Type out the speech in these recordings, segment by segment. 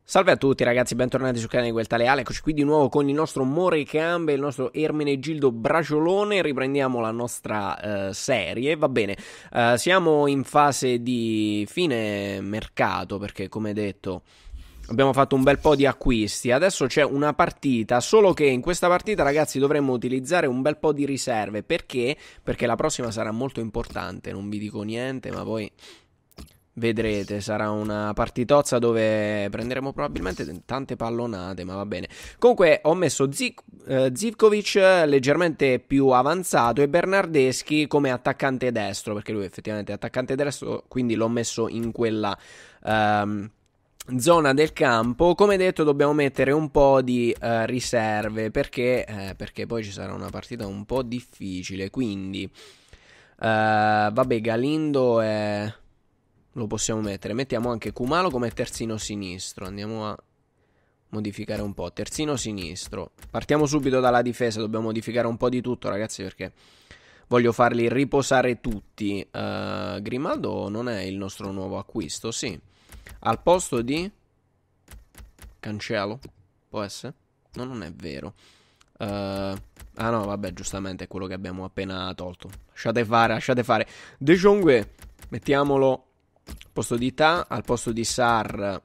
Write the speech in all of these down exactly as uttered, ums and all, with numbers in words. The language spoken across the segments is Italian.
Salve a tutti ragazzi, bentornati sul canale di Gueltaleale. Eccoci qui di nuovo con il nostro Morecambe, il nostro Ermenegildo Braciolone. Riprendiamo la nostra uh, serie, va bene. Uh, siamo in fase di fine mercato perché, come detto, abbiamo fatto un bel po' di acquisti. Adesso c'è una partita, solo che in questa partita, ragazzi, dovremmo utilizzare un bel po' di riserve. Perché? Perché la prossima sarà molto importante, non vi dico niente, ma poi vedrete, sarà una partitozza dove prenderemo probabilmente tante pallonate, ma va bene. Comunque ho messo Zik, uh, Zivkovic leggermente più avanzato e Bernardeschi come attaccante destro, perché lui effettivamente è attaccante destro, quindi l'ho messo in quella um, zona del campo. Come detto, dobbiamo mettere un po' di uh, riserve, perché, eh, perché poi ci sarà una partita un po' difficile, quindi uh, vabbè, Galindo è... lo possiamo mettere. Mettiamo anche Kumalo come terzino sinistro. Andiamo a modificare un po'. Terzino sinistro. Partiamo subito dalla difesa. Dobbiamo modificare un po' di tutto, ragazzi, perché voglio farli riposare tutti. uh, Grimaldo non è il nostro nuovo acquisto? Sì. Al posto di Cancelo? Può essere? No, non è vero. uh, Ah no, vabbè, giustamente è quello che abbiamo appena tolto. Lasciate fare, lasciate fare. De Jong, mettiamolo al posto di Ta, al posto di Sar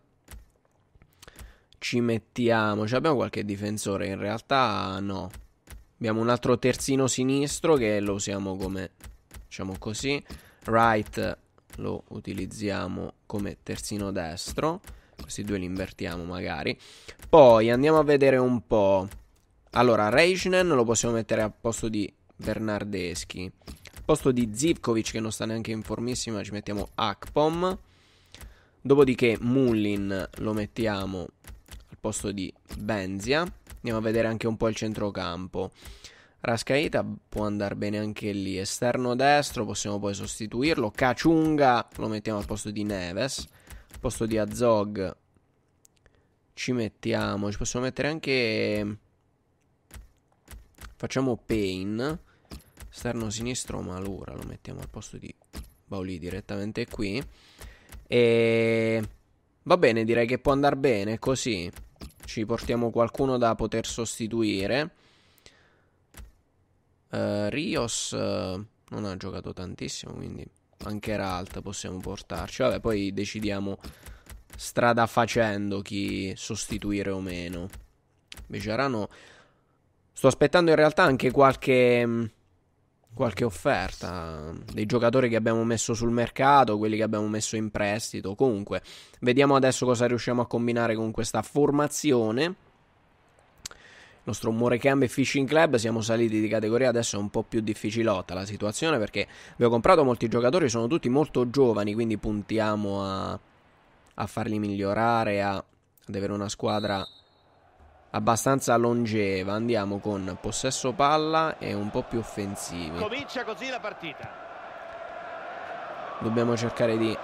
ci mettiamo, cioè abbiamo qualche difensore, in realtà no. Abbiamo un altro terzino sinistro che lo usiamo come, diciamo così. Right lo utilizziamo come terzino destro. Questi due li invertiamo magari. Poi andiamo a vedere un po'. Allora, Reichnen lo possiamo mettere al posto di Bernardeschi. Al posto di Zivkovic, che non sta neanche in formissima, ci mettiamo Akpom. Dopodiché Mullin lo mettiamo al posto di Benzia. Andiamo a vedere anche un po' il centrocampo. Rascaita può andare bene anche lì. Esterno destro possiamo poi sostituirlo. Cacciunga lo mettiamo al posto di Neves. Al posto di Azog ci mettiamo, ci possiamo mettere anche, facciamo Payne. Esterno sinistro Malura, lo mettiamo al posto di Bauli direttamente qui. E va bene, direi che può andare bene così. Ci portiamo qualcuno da poter sostituire. uh, Rios uh, non ha giocato tantissimo, quindi anche Ralt possiamo portarci. Vabbè, poi decidiamo strada facendo chi sostituire o meno. Bejarano, sto aspettando in realtà anche qualche qualche offerta dei giocatori che abbiamo messo sul mercato, quelli che abbiamo messo in prestito. Comunque vediamo adesso cosa riusciamo a combinare con questa formazione. Il nostro Morecambe Fishing Club, siamo saliti di categoria, adesso è un po' più difficilotta la situazione perché abbiamo comprato molti giocatori, sono tutti molto giovani, quindi puntiamo a, a farli migliorare, a, ad avere una squadra abbastanza longeva. Andiamo con possesso palla e un po' più offensivi. Comincia così la partita. Dobbiamo cercare di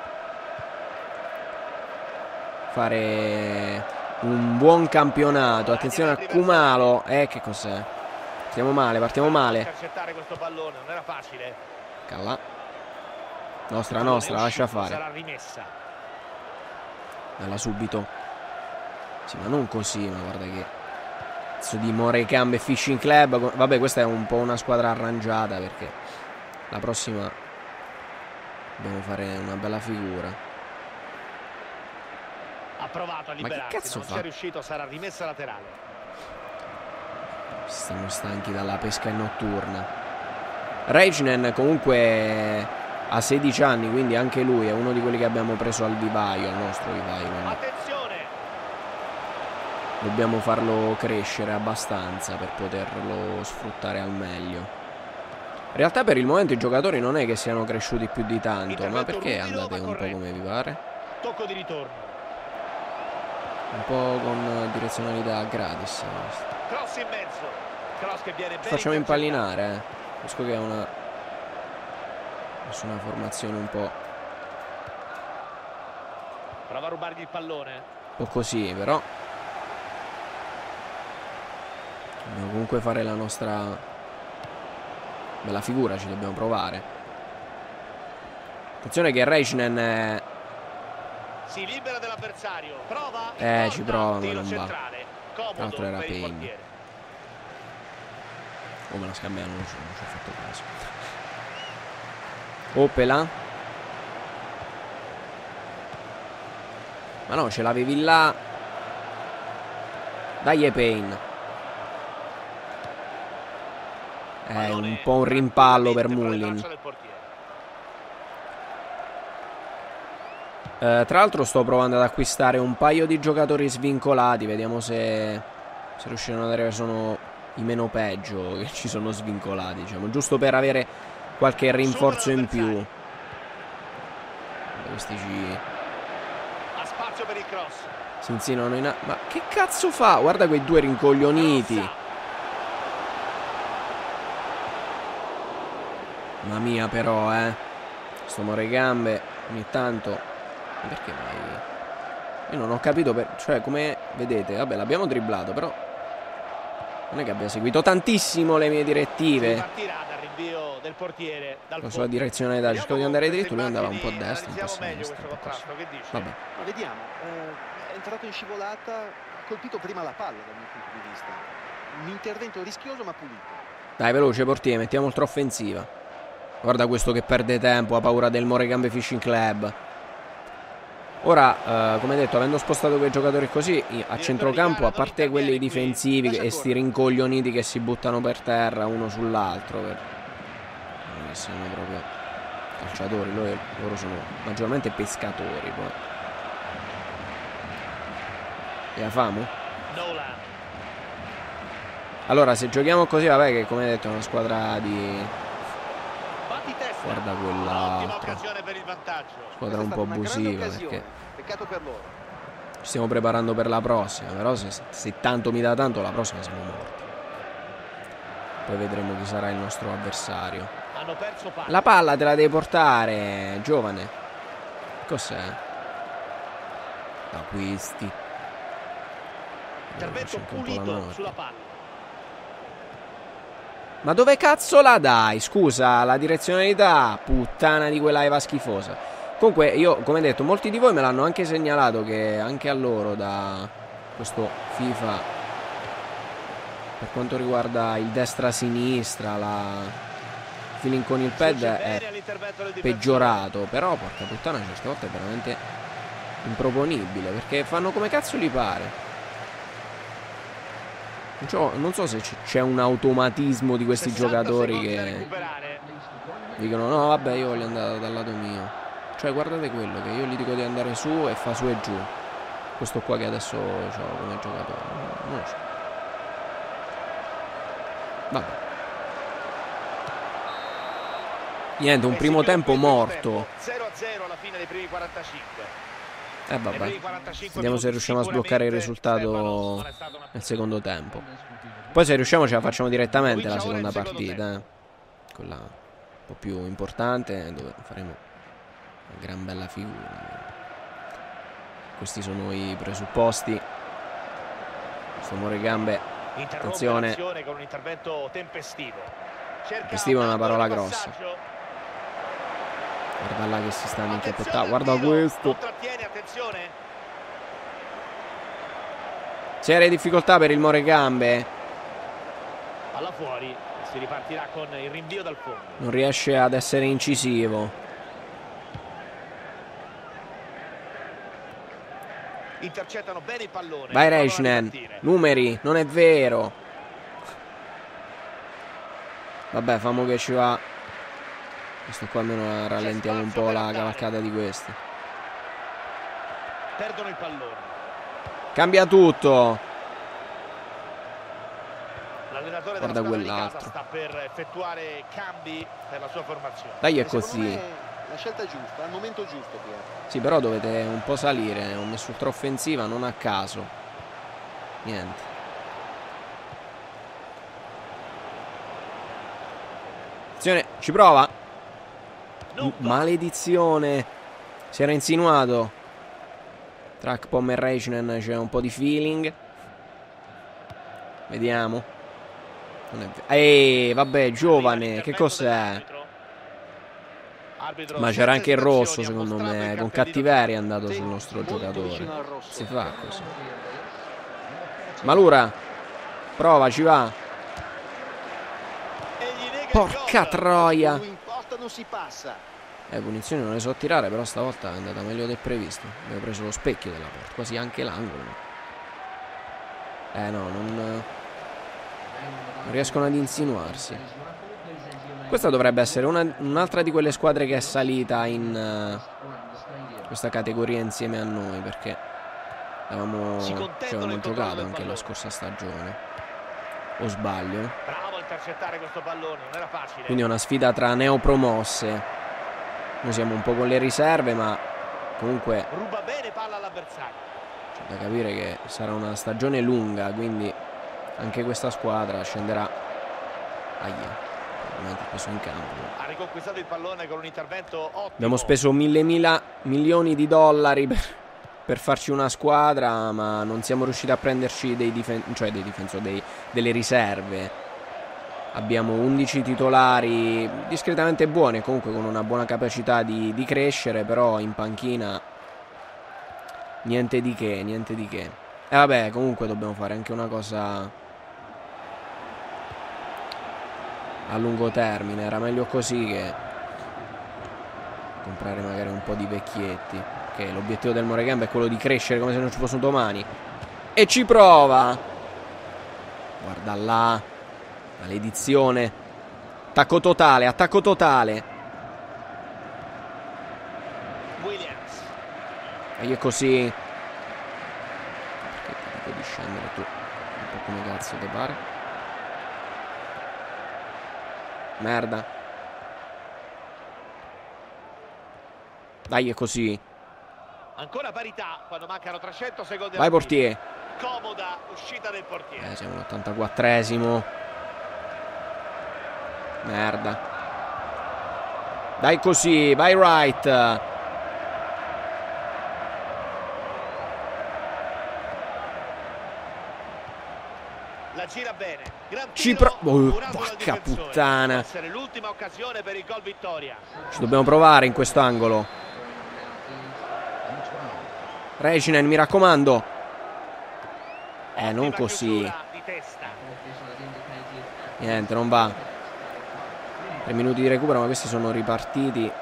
fare un buon campionato. Attenzione a Kumalo. Eh, che cos'è? Partiamo male, partiamo male. Intercettare questo pallone non era facile. Calla. Nostra, nostra, lascia fare. Sarà rimessa. Bella subito. Sì, ma non così, ma guarda che cazzo di Morecambe Fishing Club. Vabbè, questa è un po' una squadra arrangiata perché la prossima dobbiamo fare una bella figura. Ha provato a liberarsi, ma che cazzo non fa? ci è riuscito, sarà rimessa laterale. Stiamo stanchi dalla pesca notturna. Reichnen comunque ha sedici anni, quindi anche lui è uno di quelli che abbiamo preso al vivaio, al nostro vivaio. Quindi Attenzione! dobbiamo farlo crescere abbastanza per poterlo sfruttare al meglio. In realtà per il momento i giocatori non è che siano cresciuti più di tanto, ma perché andate un po' come vi pare? Tocco di ritorno. Un po' con direzionalità gratis. Cross in mezzo. Cross che viene bene. Facciamo impallinare, eh. Capisco che è una nessuna formazione un po'. Prova a rubargli il pallone. Un po' così, però dobbiamo comunque fare la nostra bella figura, ci dobbiamo provare. Attenzione che Reichnen è Si libera dell'avversario. Prova. Eh, ci prova, ma non va. Tra l'altro era Payne. Oh, me la scambiano, non ci ho fatto caso. Opela. Ma no, ce l'avevi là. Dai, Payne. È un po' un rimpallo per Mullin. Eh, tra l'altro sto provando ad acquistare un paio di giocatori svincolati. Vediamo se, se riusciranno ad arrivare. Sono i meno peggio che ci sono svincolati, diciamo, giusto per avere qualche rinforzo in più. Questi ci ha spazio per il cross. si insinuano in a... Ma che cazzo fa? Guarda quei due rincoglioniti. Mamma mia, però, eh sto moregambe ogni tanto. Perché mai? Io non ho capito per... Cioè, come vedete, vabbè, l'abbiamo dribblato, però non è che abbia seguito tantissimo le mie direttive. Dal rinvio del portiere, dal la sua direzione da cercavo di andare dritto, lui andava un po' a destra, un po' a sinistra. Vabbè. Vediamo, eh, è entrato in scivolata, ha colpito prima la palla dal mio punto di vista. Un intervento rischioso ma pulito. Dai, veloce portiere, mettiamo ultra offensiva. Guarda questo che perde tempo, ha paura del Morecambe Fishing Club. Ora, eh, come detto, avendo spostato quei giocatori così a centrocampo, a parte quelli difensivi e sti rincoglioniti che si buttano per terra uno sull'altro, per... non sono proprio calciatori, loro, loro sono maggiormente pescatori. Poi e la famo? Allora, se giochiamo così, vabbè, che come detto è una squadra di... Guarda quell'altro. Squadra un po' abusiva, perché ci stiamo preparando per la prossima. Però se, se tanto mi dà tanto, la prossima siamo morti. Poi vedremo chi sarà il nostro avversario. La palla te la devi portare, giovane. Cos'è? Acquisti. Intervento pulito sulla palla. Ma dove cazzo la dai? Scusa, la direzionalità, puttana di quella Eva schifosa. Comunque io, come detto, molti di voi me l'hanno anche segnalato che anche a loro da questo FIFA, per quanto riguarda il destra-sinistra, la feeling con il pad è peggiorato. Però porca puttana, certe volte è veramente improponibile, perché fanno come cazzo gli pare. Non so se c'è un automatismo di questi giocatori che dicono no vabbè io voglio andare dal lato mio. Cioè guardate quello che io gli dico di andare su e fa su e giù. Questo qua che adesso ho come giocatore non lo so. Vabbè. Niente, un primo tempo morto. zero a zero alla fine dei primi quarantacinque. Eh vabbè, vediamo se riusciamo a sbloccare il risultato nel secondo tempo. Poi se riusciamo ce la facciamo direttamente la seconda partita, eh. Quella un po' più importante, dove faremo una gran bella figura. Questi sono i presupposti. Questo Morecambe, attenzione. Tempestivo è una parola grossa. Guarda là che si stanno incappotando. Guarda questo. Serie difficoltà per il Morecambe. Palla fuori. Si ripartirà con il rinvio dal fondo. Non riesce ad essere incisivo. Intercettano bene il pallone. Vai Reichnen. Numeri. Non è vero. Vabbè, famo che ci va. Questo qua almeno rallentiamo un po' la cavalcata di questi. Perdono il pallone. Cambia tutto. L'allenatore guarda quell'altro. Sta per effettuare cambi per la sua formazione. Dai, è così. La scelta è giusta, al momento giusto, Pier. Sì, però dovete un po' salire. Ho messo ultra offensiva, non a caso. Niente. Attenzione, ci prova. Maledizione. Si era insinuato. Tra Akpom e Reichnen c'è un po' di feeling. Vediamo. Non è Ehi, vabbè, giovane. Che cos'è? Ma c'era anche il rosso, secondo me. Con cattiveria è andato sul nostro giocatore. Si fa così. Malura. Prova, ci va. Porca troia. Eh, punizioni non le so tirare, però stavolta è andata meglio del previsto. Abbiamo preso lo specchio della porta, quasi anche l'angolo. Eh no, non, non riescono ad insinuarsi. Questa dovrebbe essere un'altra di quelle squadre che è salita in uh, questa categoria insieme a noi, perché avevamo, ci avevamo giocato anche la scorsa stagione. O sbaglio? Bravo a intercettare questo pallone, non era facile. Quindi è una sfida tra neopromosse. Noi siamo un po' con le riserve, ma comunque ruba bene palla all'avversario. C'è da capire che sarà una stagione lunga, quindi anche questa squadra scenderà. Aia, ovviamente speso in campo. Ha riconquistato il pallone con un intervento ottimo. Abbiamo speso mille mila milioni di dollari per, per farci una squadra, ma non siamo riusciti a prenderci dei, difen cioè dei difensori, dei, delle riserve. Abbiamo undici titolari discretamente buoni, comunque con una buona capacità di, di crescere, però in panchina niente di che, niente di che. E vabbè, comunque dobbiamo fare anche una cosa a lungo termine. Era meglio così che comprare magari un po' di vecchietti, che l'obiettivo del Morecambe è quello di crescere come se non ci fosse un domani. E ci prova. Guarda là. Maledizione. Attacco totale, attacco totale. Williams. E io così. Perché ti dico di scendere tu? Un po' come cazzo ti pare. Merda. Dai, è così. Ancora parità quando mancano trecento secondi. Vai portiere. Comoda uscita del portiere. Eh, siamo all'ottantaquattresimo. Merda. Dai così, vai right. La gira bene. Gran Ci pro... Oh, porca puttana. Essere l'ultima occasione per il gol vittoria. Ci dobbiamo provare in quest'angolo. Reginen, mi raccomando. Eh, non così. Niente, non va. Tre minuti di recupero, ma questi sono ripartiti in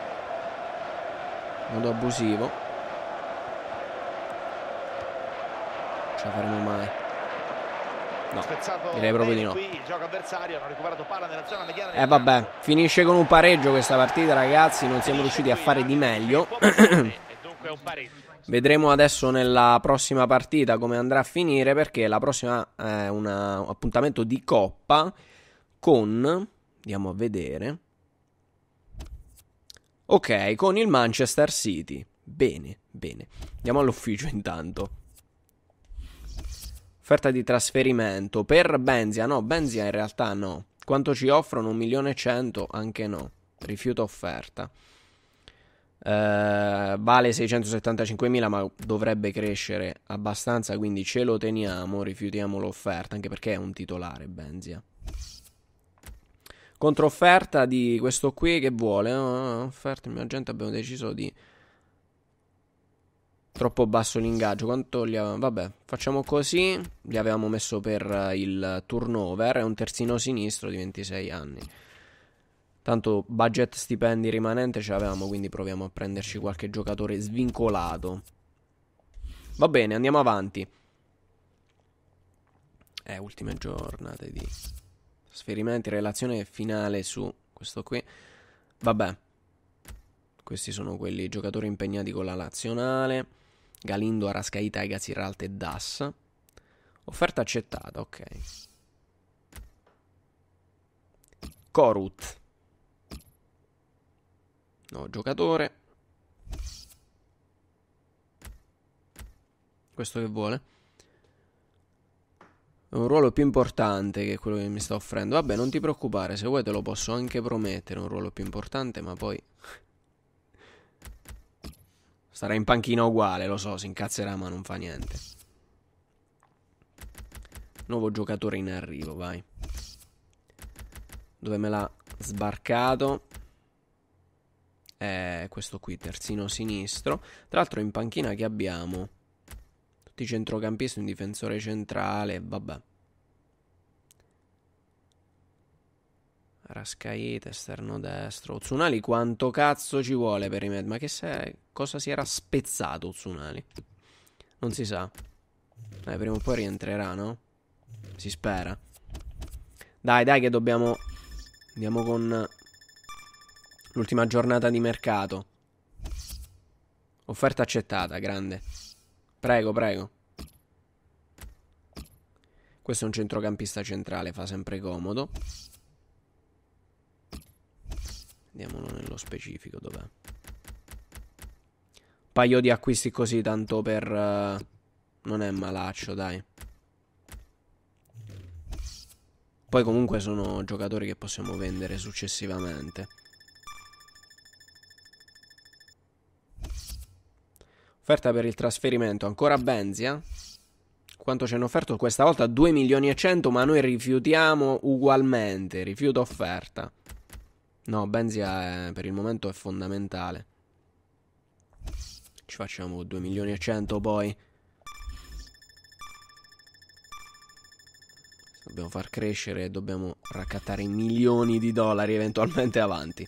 modo abusivo. Non ce la faremo mai. No, direi proprio di no. Eh vabbè, finisce con un pareggio questa partita, ragazzi. Non siamo riusciti a fare di meglio. Vedremo adesso nella prossima partita come andrà a finire, perché la prossima è un appuntamento di Coppa con... Andiamo a vedere. Ok, con il Manchester City. Bene, bene. Andiamo all'ufficio intanto. Offerta di trasferimento per Benzia. No, Benzia in realtà no. Quanto ci offrono? Un milione e cento? Anche no. Rifiuto offerta. Eh, vale seicentosettantacinquemila, ma dovrebbe crescere abbastanza, quindi ce lo teniamo. Rifiutiamo l'offerta, anche perché è un titolare Benzia. Controfferta di questo qui che vuole. Oh, offerta, il mio agente, abbiamo deciso di... Troppo basso l'ingaggio. Quanto gli avevamo... Vabbè, facciamo così. Gli avevamo messo per il turnover. È un terzino sinistro di ventisei anni. Tanto budget stipendi rimanente ce l'avevamo, quindi proviamo a prenderci qualche giocatore svincolato. Va bene, andiamo avanti. Eh, ultime giornate di... Trasferimenti, relazione finale su questo qui. Vabbè. Questi sono quelli giocatori impegnati con la nazionale. Galindo, Arrascaita, Gaziralt e Das. Offerta accettata, ok. Korut. No, giocatore. Questo che vuole? È un ruolo più importante che quello che mi sta offrendo. Vabbè, non ti preoccupare, se vuoi te lo posso anche promettere, un ruolo più importante, ma poi starà in panchina uguale, lo so, si incazzerà, ma non fa niente. Nuovo giocatore in arrivo, vai. Dove me l'ha sbarcato? è questo qui, terzino sinistro. Tra l'altro in panchina che abbiamo tutti i centrocampisti, un difensore centrale, vabbè. Rascaeta, esterno destro. Tsunali quanto cazzo ci vuole per rimettere? Ma che se... cosa si era spezzato Tsunali? Non si sa. Dai, prima o poi rientrerà, no? Si spera. Dai, dai che dobbiamo... Andiamo con l'ultima giornata di mercato. Offerta accettata, grande. Prego, prego. Questo è un centrocampista centrale, fa sempre comodo. Andiamolo nello specifico, dov'è? Un paio di acquisti così, tanto per... Uh, non è malaccio, dai. Poi comunque sono giocatori che possiamo vendere successivamente. Offerta per il trasferimento, ancora Benzia. Quanto ci hanno offerto? Questa volta due milioni e cento, ma noi rifiutiamo ugualmente. Rifiuto offerta. No, Benzia è, per il momento è fondamentale. Ci facciamo due milioni e cento poi. Dobbiamo far crescere e dobbiamo raccattare milioni di dollari eventualmente avanti.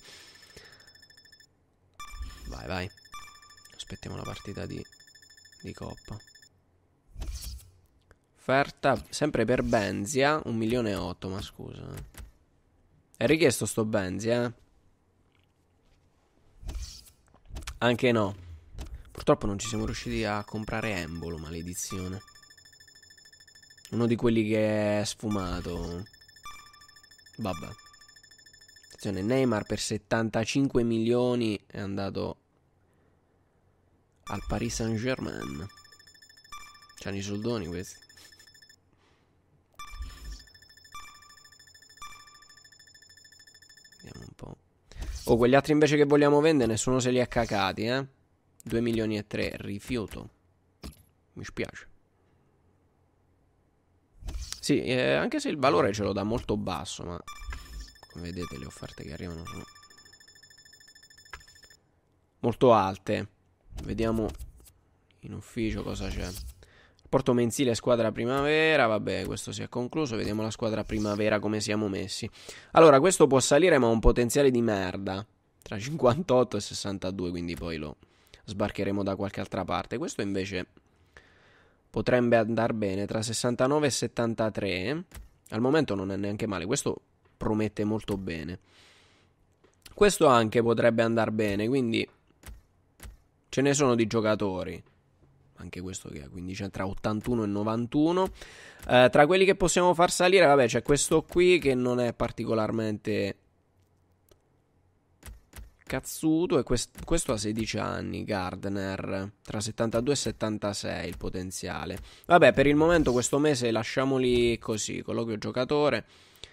Vai, vai. Aspettiamo la partita di, di Coppa. Offerta sempre per Benzia, un milione e otto, ma scusa. È richiesto sto Benzia, eh? Anche no. Purtroppo non ci siamo riusciti a comprare Embolo, maledizione. Uno di quelli che è sfumato. Vabbè. Attenzione, Neymar per settantacinque milioni è andato al Paris Saint-Germain. C'hanno i soldoni questi. Vediamo un po'. Oh, quegli altri invece che vogliamo vendere, nessuno se li ha cacati, eh. due milioni e tre, rifiuto. Mi spiace. Sì, eh, anche se il valore ce lo dà molto basso, ma come vedete le offerte che arrivano sono molto alte. Vediamo in ufficio cosa c'è. Rapporto mensile squadra primavera, vabbè, questo si è concluso. Vediamo la squadra primavera come siamo messi. Allora, questo può salire ma ha un potenziale di merda, tra cinquantotto e sessantadue, quindi poi lo sbarcheremo da qualche altra parte. Questo invece potrebbe andare bene, tra sessantanove e settantatré. Al momento non è neanche male, questo promette molto bene. Questo anche potrebbe andare bene, quindi ce ne sono di giocatori. Anche questo che ha quindi c'è tra ottantuno e novantuno. Eh, tra quelli che possiamo far salire, vabbè, c'è questo qui che non è particolarmente cazzuto. E quest- questo ha sedici anni, Gardner, tra settantadue e settantasei il potenziale. Vabbè, per il momento questo mese lasciamoli così, colloquio giocatore.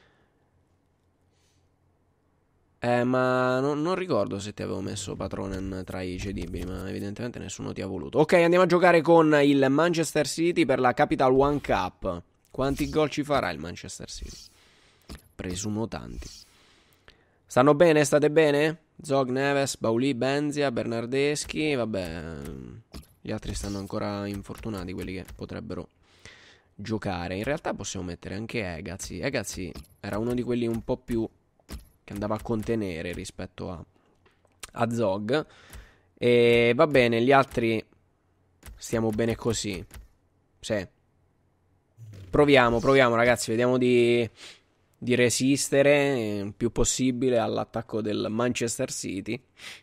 Eh, ma non, non ricordo se ti avevo messo Patronen tra i cedibili, ma evidentemente nessuno ti ha voluto. Ok, andiamo a giocare con il Manchester City per la Capital One Cup. Quanti gol ci farà il Manchester City? Presumo tanti. Stanno bene? State bene? Zog, Neves, Bauli, Benzia, Bernardeschi. Vabbè, gli altri stanno ancora infortunati, quelli che potrebbero giocare. In realtà possiamo mettere anche Egazzi. Egazzi era uno di quelli un po' più che andava a contenere rispetto a, a Zog. E va bene, gli altri stiamo bene così. Sì. Proviamo, proviamo ragazzi, vediamo di, di resistere il più possibile all'attacco del Manchester City.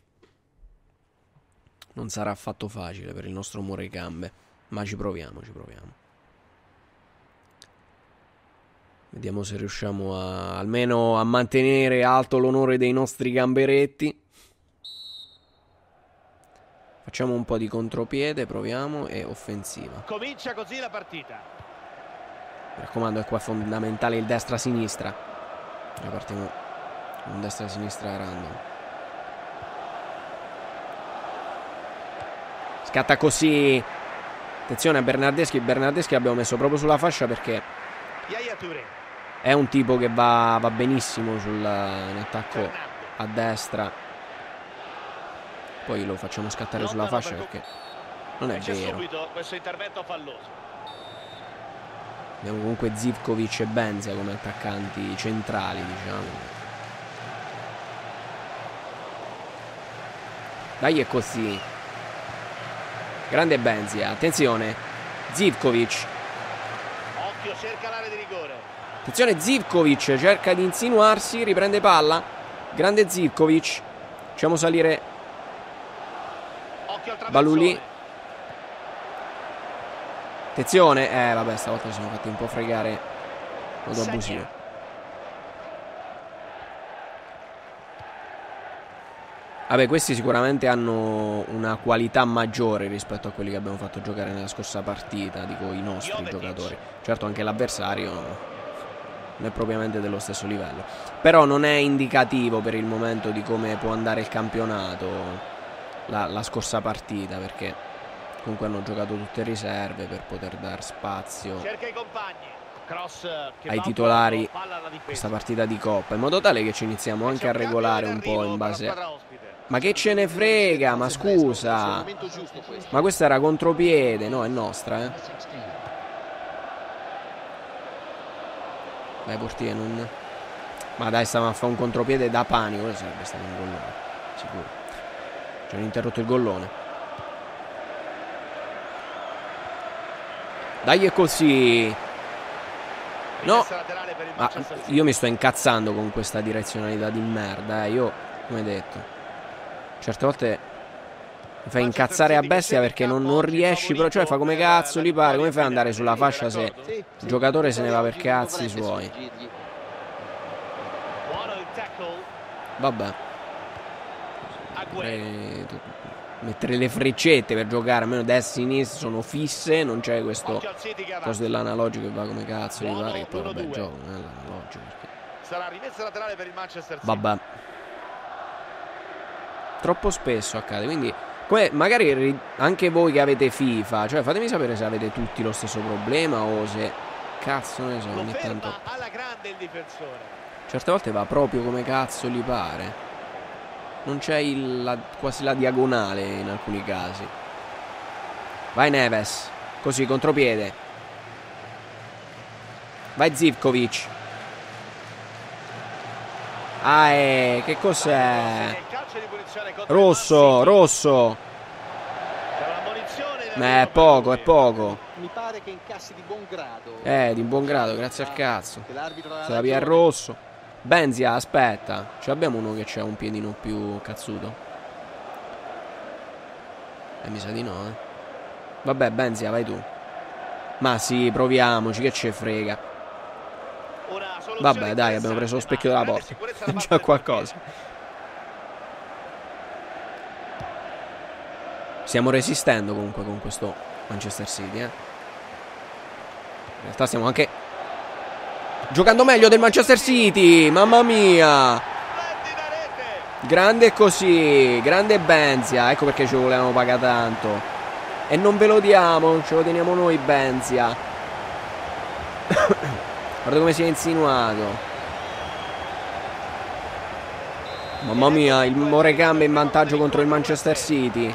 Non sarà affatto facile per il nostro Morecambe, ma ci proviamo, ci proviamo. Vediamo se riusciamo a, almeno a mantenere alto l'onore dei nostri gamberetti. Facciamo un po' di contropiede, proviamo, e offensiva. Comincia così la partita. Mi raccomando, è qua fondamentale il destra-sinistra. Noi partiamo con destra-sinistra random. Scatta così. Attenzione a Bernardeschi. Bernardeschi l'abbiamo messo proprio sulla fascia perché è un tipo che va, va benissimo sul, in attacco a destra. poi lo facciamo scattare sulla fascia perché non è vero. Subito questo intervento falloso. Abbiamo comunque Zivkovic e Benzia come attaccanti centrali, diciamo. Dai, è così. Grande Benzia, attenzione. Zivkovic. Occhio, cerca l'area di rigore. Attenzione, Zivkovic cerca di insinuarsi, riprende palla. Grande Zivkovic. Facciamo salire Occhio al traversone. Baluli. Attenzione. Eh vabbè, stavolta ci siamo fatti un po' fregare. Modo abusivo. Vabbè, questi sicuramente hanno una qualità maggiore rispetto a quelli che abbiamo fatto giocare nella scorsa partita, dico i nostri giocatori. Certo, anche l'avversario non è propriamente dello stesso livello, però non è indicativo per il momento di come può andare il campionato la, la scorsa partita, perché comunque hanno giocato tutte riserve per poter dar spazio Cerca i compagni. Cross che ai va titolari palla alla difesa. questa partita di Coppa, in modo tale che ci iniziamo anche a regolare un po' in base a... Ma che ce ne frega, ma scusa. Ma questa era contropiede, no, è nostra, eh. Dai, portiere, non... Ma dai, stavamo a fare un contropiede da panico. Quello sarebbe stato un gollone, sicuro. Ci hanno interrotto il gollone. Dai, è così. No. Ma io mi sto incazzando con questa direzionalità di merda, eh. Io, come detto, certe volte mi fai incazzare a bestia perché non, non riesci, però, cioè fa come cazzo gli pare. Come fai ad andare sulla fascia se il giocatore se ne va per cazzi suoi? Vabbè, dovrei mettere le freccette per giocare, almeno destra e sinistra sono fisse, non c'è questo coso dell'analogico che va come cazzo gli pare, che poi vabbè gioco non è l'analogico perché... Sarà rimessa laterale per il Manchester City. Vabbè, troppo spesso accade, quindi come magari anche voi che avete FIFA, cioè fatemi sapere se avete tutti lo stesso problema o se cazzo ne so, ogni tanto alla grande il difensore. Certe volte va proprio come cazzo gli pare. Non c'è quasi la diagonale in alcuni casi. Vai Neves. Così, contropiede. Vai Zivkovic. Ah, eh, che cos'è? Rosso, rosso. Ma è poco, è poco. Mi pare che incassi di buon grado. Eh, di buon grado, grazie al cazzo. Se la via il rosso. Benzia, aspetta. Ce l'abbiamo uno che c'ha un piedino più cazzuto? Eh, mi sa di no, eh. Vabbè, Benzia, vai tu. Ma sì, proviamoci, che ce frega. Vabbè, dai, abbiamo preso lo specchio della porta. Già qualcosa. Stiamo resistendo comunque con questo Manchester City, eh. In realtà stiamo anche giocando meglio del Manchester City. Mamma mia. Grande così. Grande Benzia. Ecco perché ci volevamo pagare tanto. E non ve lo diamo. Ce lo teniamo noi Benzia. Guarda come si è insinuato. Mamma mia. Il Morecambe in vantaggio contro il Manchester City.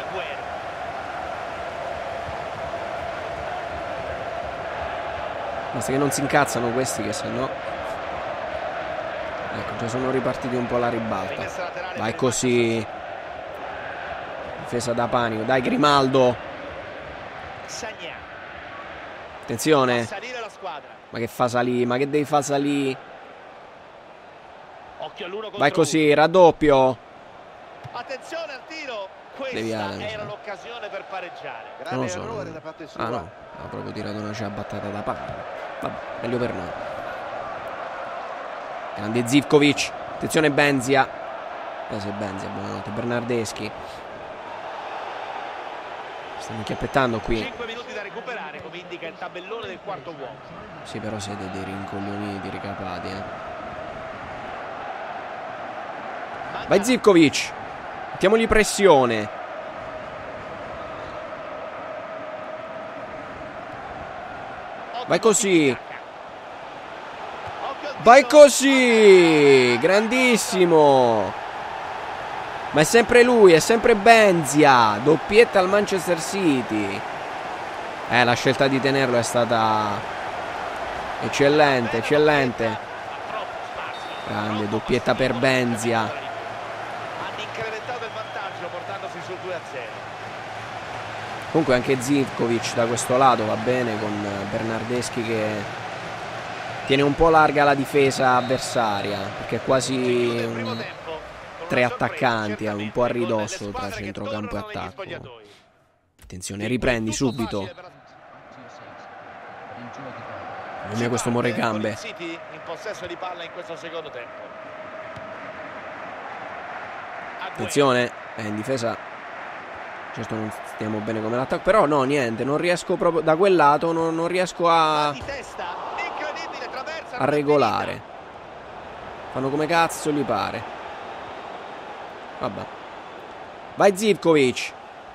Basta che non si incazzano questi, che se no... Ecco, già sono ripartiti un po' alla ribalta. Vai così. Difesa da panico. Dai Grimaldo. Attenzione. Ma che fa salire? Ma che devi far salire? Vai così, raddoppio. Attenzione al tiro. Questa era l'occasione per pareggiare. Non lo so. Ah no, ha proprio tirato una ciabattata da palla. Vabbè, meglio per noi. Grande Zivkovic. Attenzione Benzia. Eh se Benzia, buonanotte. Bernardeschi. Stanno inchiappettando qui. cinque minuti da recuperare, come indica il tabellone del quarto uomo. Sì, però siete dei rincoglioniti ricapati, eh. Vai Zivkovic. Mettiamogli pressione. Vai così. Vai così. Grandissimo. Ma è sempre lui, è sempre Benzia. Doppietta al Manchester City. Eh, la scelta di tenerlo è stata eccellente, eccellente. Grande, doppietta per Benzia. Hanno incrementato il vantaggio portandosi sul due a zero. Comunque anche Zivkovic da questo lato va bene, con Bernardeschi che tiene un po' larga la difesa avversaria, perché è quasi un... tre attaccanti, un po' a ridosso tra centrocampo e attacco. Attenzione, riprendi subito. Non è questo Morecambe. In possesso di palla in questo secondo tempo. Attenzione, è in difesa. Certo non stiamo bene come l'attacco, però no, niente, non riesco proprio da quel lato, non, non riesco a a regolare. Fanno come cazzo gli pare. Vabbè. Vai Zivkovic.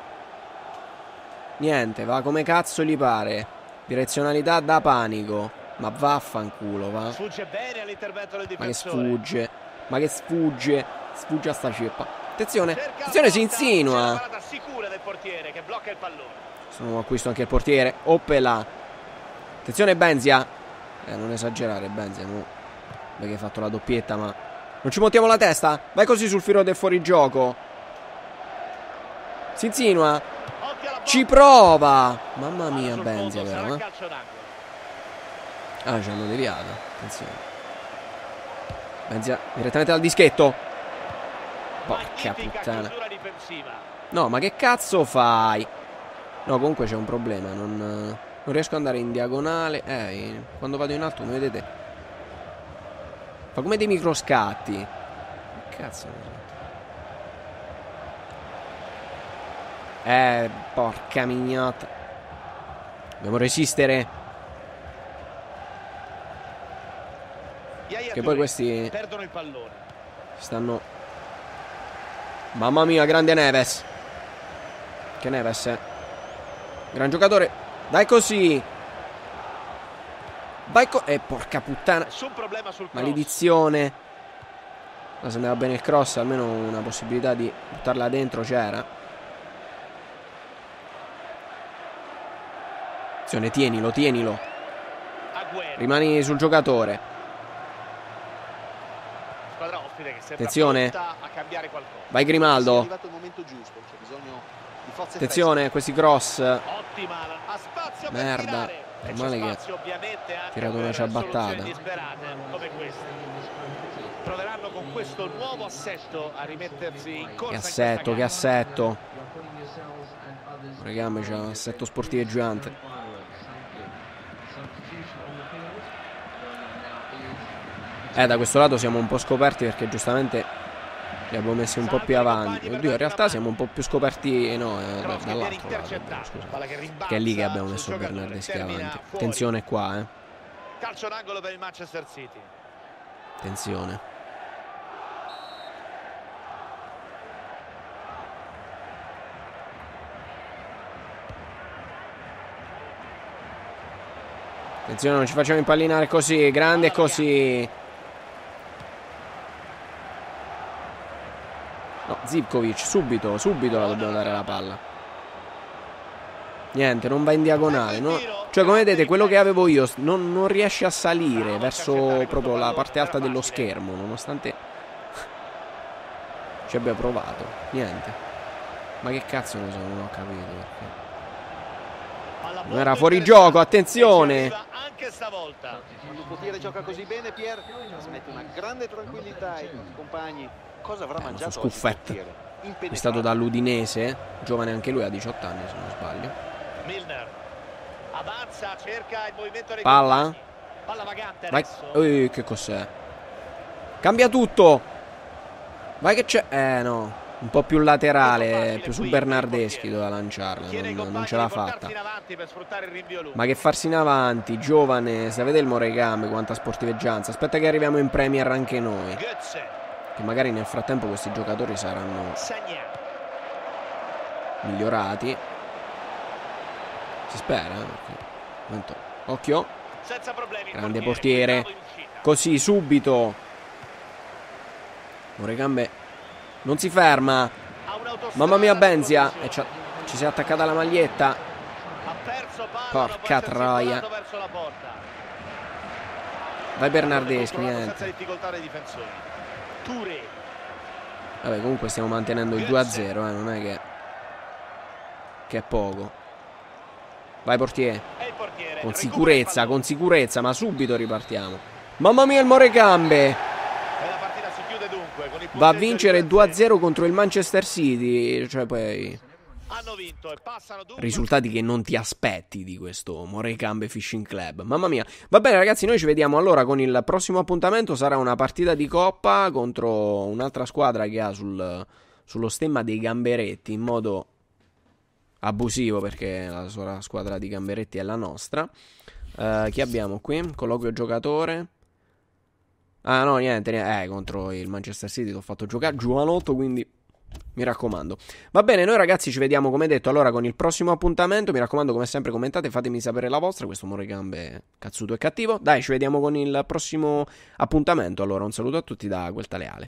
Niente, va come cazzo gli pare. Direzionalità da panico. Ma vaffanculo, va. Sfugge bene all'intervento del Ma che difensore. sfugge. Ma che sfugge. Sfugge a sta ceppa. Attenzione. Attenzione, si insinua. Sicura del portiere che blocca il pallone. Sono acquisto anche il portiere. Oppela. Attenzione Benzia. Eh, non esagerare Benzia, no. Perché hai fatto la doppietta, ma non ci montiamo la testa. Vai così sul filo del fuorigioco. Si insinua. Ci prova. Mamma mia Benzia però, eh. Ah, ci hanno deviato. Attenzione. Benzia direttamente dal dischetto. Porca puttana. No, ma che cazzo fai? No, comunque c'è un problema. Non, non riesco ad andare in diagonale. Eh, quando vado in alto, come vedete, fa come dei microscatti. Che cazzo? Eh, porca mignotta. Dobbiamo resistere. Che poi questi perdono il pallone. stanno. Mamma mia, grande Neves. Che Neves è gran giocatore. Dai così. Vai co... Eh, porca puttana. Nessun problema sul cross. Maledizione. Ma se andava bene il cross, almeno una possibilità di buttarla dentro c'era. Attenzione, tienilo, tienilo. Agüero. Rimani sul giocatore. Squadra ospite che sembra Attenzione. pronta a cambiare qualcosa. Vai Grimaldo. È arrivato il momento giusto, c'è bisogno di forze Attenzione, questi cross. Ottima, ha spazio per Merda. tirare. E c'è Male che spazio ovviamente anche tirato una per ciabattata. soluzioni disperate come queste. Proveranno con questo nuovo assetto a rimettersi in corsa. Che in assetto, che questa gara. assetto. Regame c'è un assetto sportiveggiante. Eh, da questo lato siamo un po' scoperti perché giustamente li abbiamo messi un po' più avanti. Oddio, in realtà siamo un po' più scoperti, no, eh, da- dall'altro lato, scusa. Che è lì che abbiamo messo Bernardeschi avanti. Attenzione qua, eh. Calcio d'angolo per il Manchester City. Attenzione. Attenzione, non ci facciamo impallinare così. Grande così. No, Zivkovic, subito, subito la dobbiamo dare la palla. Niente, non va in diagonale, no? Cioè, come vedete, quello che avevo io non, non riesce a salire verso proprio la parte alta dello schermo, nonostante ci abbia provato. Niente. Ma che cazzo ne so, non ho capito perché. Non era fuori gioco, attenzione. Anche stavolta. Quando il portiere gioca così bene, Pier trasmette una grande tranquillità ai compagni. Cosa avrà Eh, mangiato su oggi il Scuffet. portiere? È stato dall'Udinese, giovane anche lui, ha diciotto anni se non sbaglio. Milner avanza, cerca il movimento dei Palla? compagni. Palla vagante Vai. adesso. Ehi, che cos'è? Cambia tutto. Vai che c'è. Eh no, un po' più laterale, più su Bernardeschi doveva lanciarla, non, non ce l'ha fatta. Ma che farsi in avanti, giovane, se vede il Morecambe quanta sportiveggianza. Aspetta che arriviamo in Premier anche noi. Che magari nel frattempo questi giocatori saranno migliorati. Si spera, eh, perché... Momento. Occhio. Grande portiere. Così, subito. Morecambe Non si ferma. Mamma mia Benzia. E ci si è attaccata la maglietta. Porca troia. Vai Bernardeschi, niente. Vabbè, comunque stiamo mantenendo il due a zero, eh, non è che Che è poco. Vai portiere. Con sicurezza, con sicurezza, ma subito ripartiamo. Mamma mia il Morecambe. Va a vincere due a zero contro il Manchester City. Cioè poi risultati che non ti aspetti di questo Morecambe Fishing Club. Mamma mia. Va bene ragazzi, noi ci vediamo allora con il prossimo appuntamento. Sarà una partita di Coppa contro un'altra squadra che ha sul, sullo stemma dei Gamberetti, in modo abusivo, perché la sola squadra di Gamberetti è la nostra. uh, Chi abbiamo qui? Colloquio giocatore. Ah no, niente, niente. Eh, contro il Manchester City l'ho fatto giocare giovanotto, quindi mi raccomando. Va bene, noi ragazzi ci vediamo come detto allora con il prossimo appuntamento. Mi raccomando, come sempre commentate, fatemi sapere la vostra. Questo Morecambe cazzuto e cattivo. Dai, ci vediamo con il prossimo appuntamento. Allora un saluto a tutti da Quel Tale Ale.